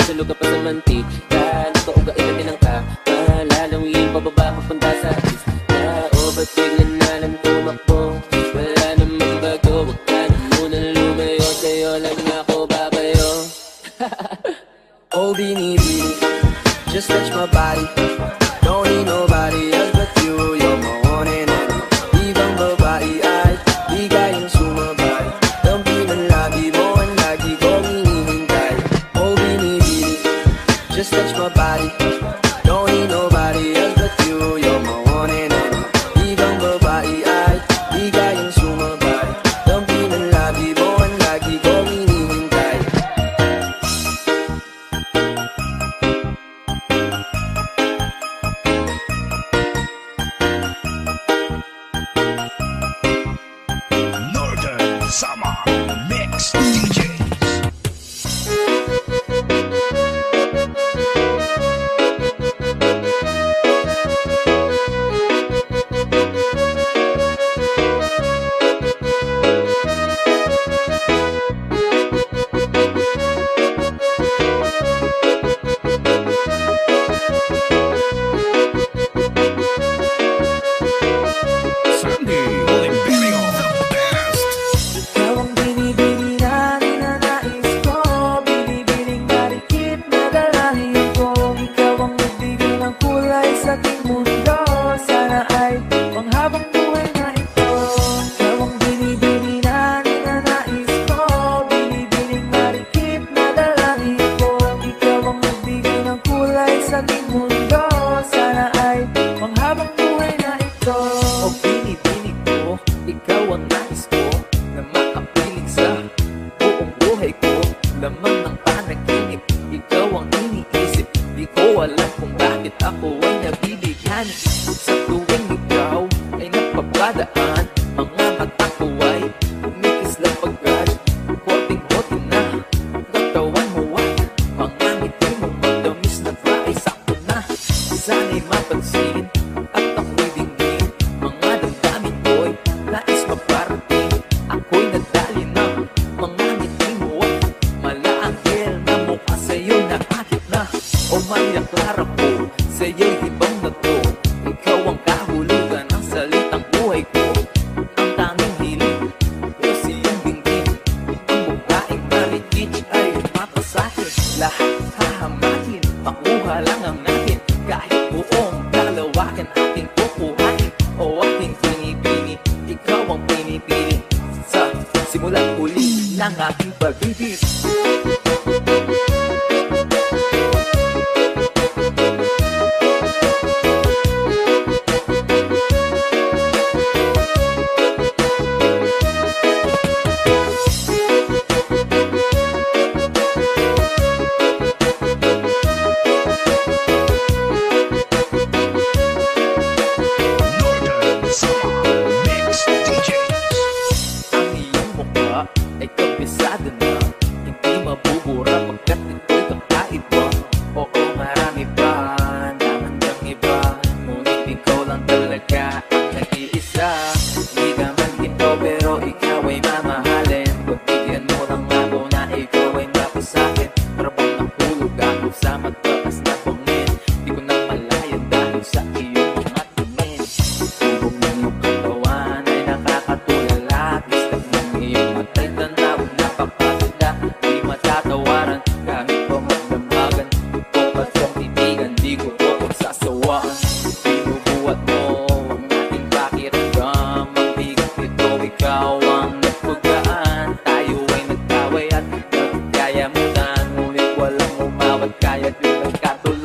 sulog ka pa sa mantika. Nakaugain natin ang kalalawin, pababa papunta sa pista. O ba't bigla na lang tumakbo? Wala namang bago, wag ka na munang lumayo. Sa'yo lang ako babayo. Oh, binibini, just touch my body. Don't need nobody else but you. You're my one and only. Ibang babae ay di kayang sumabay. Dampi ng labi mo ang lagi kong hinihintay. Oh, binibini, just touch my body. Don't need nobody else but you. You're my one and only. Ibang babae ay di kayang sumabay. Dampi ng labi mo ang lagi kong hinihintay. Summer Mix DJs. Sandy Oliverio, the best. Ikaw ang binibini na ninanais ko, binibining marikit na dalahin ko. Ikaw ang nagbigay ng kulay sa aking mundo, sana ay panghabang buhay na ito. Ikaw ang binibini na ninanais ko, binibining marikit na dalahin ko. Ikaw ang nagbigay ng kulay sa aking mundo, sana ay panghabang buhay na ito. O binibining ko, ikaw ang nais ko, na makapiling sa buong buhay ko. Laman ng panaginip, ikaw ang iniisip. Di ko alam kung bakit ako ay nabibigyan. Sa tuwing ikaw ay napapadaan, mga mata ko ay kumikislang pagkat hoting-hoting na katawan mo ay mga ngiti mong matamis na fry. Sakto na, sana'y mapansin at ako'y dinggin. Mga damdamin ko'y nais maparating. Ako'y nadali ng mga ngiti mo at malaanghel na mukha sa'yo nakakit na. O Maria Clara ko, sa'yo'y hibang na to. Ikaw ang kahulugan ng salitang buhay ko. Ang tanging hiling, Diyos iyong dinggin. Ang babaeng marikit ay mapasahin. Lahat hahamakin, makuha lang ang akin. Kahit buong kalawakan ating kukuhain. O aking pinipili, ikaw ang pinipili. Sa simulang huli ng aking pag-ibig. Northern Summer Mix DJs. Ang iyong mukha ay kabisado na, hindi mabubura pagkat ito'y kakaiba. Oo, marami pa naman yung iba, ngunit ikaw lang talaga ang nag-iisa. Di ka man ginto pero ikaw ay mamahalin. Pagbigyan mo lang ako na ikaw ay mapasakin. Para bang nahulog ako sa mataas na bangin. Di ko na malayan dahil sa iyong mga tingin. Tubog ng iyong katawan ay nakakatulala. Gistag ng iyong matay tanaw, napakaganda. Di matatawaran kahit pa magdamagan. Ito ba't kong titigan, di ko po pagsasawaan. Binubuhat mo ang ating pakiramdam. Ang bigat ito, ikaw ang nagpagaan. Tayo ay nagkaway at nagkaya mo na, ngunit walang umawat. Kaya't yung nagkatuloy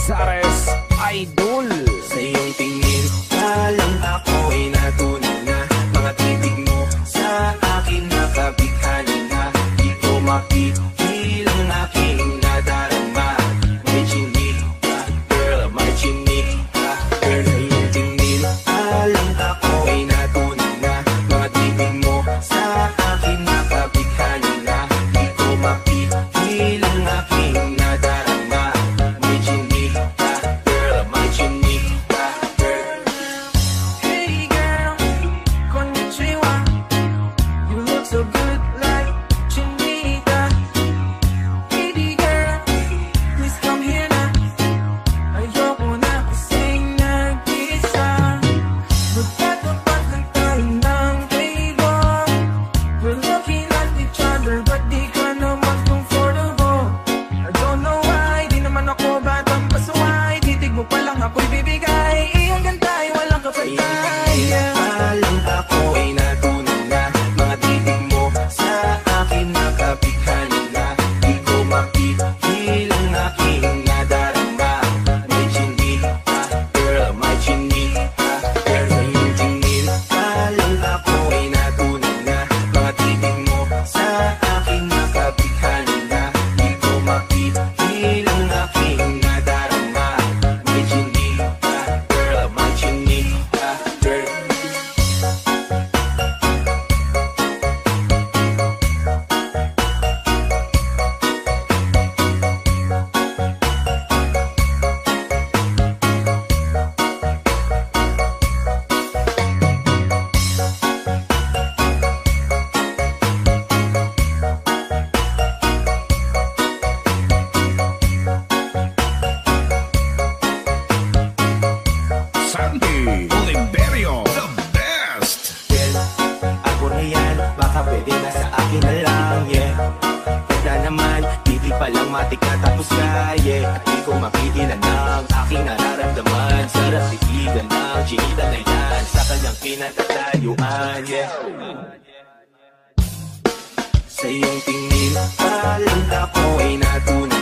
Cazares Idol. Sa iyong tingin palang ako ay natunan na. Mga titig mo sa akin nakabighani na. Di ko mapipil ang aking nadarama. May chinik ka, girl, may chinik ka, girl. Sa iyong tingin palang ako ay natunan na. Mga titig mo sa akin nakabighani na. Di ko mapipil ang aking nadarama. May chinik ka, girl, may chinik ka, girl. Hey girl, konnichiwa. You look so good like Chinita. Baby girl, please come here na. Ayoko na kasing nag-isa. Magtatapat lang tayo ng table. We're looking at each other but di ka naman comfortable. I don't know why, di naman ako batang pasuway. Titig mo pa lang ako'y bibigay. Iyong ganda ay walang kapatay. Alam ako ay natunan na. Mga titig mo sa akin nakabighani na. Di ko mapipil ang aking nadarama. May chinik ka, girl, may chinik ka, girl. Sa iyong tingin alam ako ay natunan na. Mga titig mo sa akin nakabighani na. Di ko mapipil ang aking nadarama. May chinik ka, girl, may chinik ka, girl. Sandy Oliverio, the best. Well, ako na yan, baka pwede na sa akin na lang, yeah. Ganda naman, titig pa lang matik na tapos ka, yeah. At di ko mapigilan ng aking nararamdaman. Sarap titigan ng chinita na yan sa kanyang pinatatayuan, yeah. Sa iyong tingin, palang ako ay natunan